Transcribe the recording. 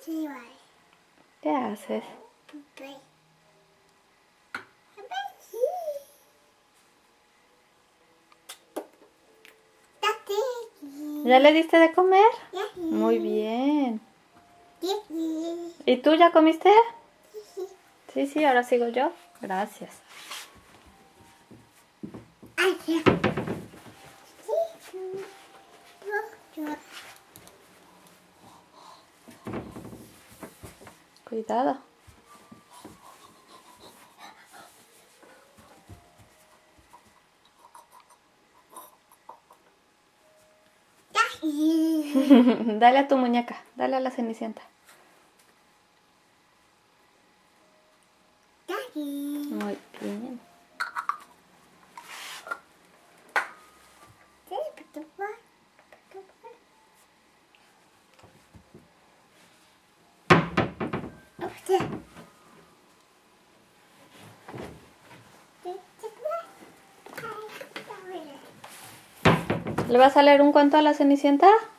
Sí, vale. ¿Qué haces? Ve. ¿Ya le diste de comer? Ya. Muy bien. Ya. ¿Y tú ya comiste? Sí, sí, ahora sigo yo. Gracias. Ay, ya. Cuidado. Dale a tu muñeca, dale a la Cenicienta. Muy bien. ¿Le vas a leer un cuento a la Cenicienta?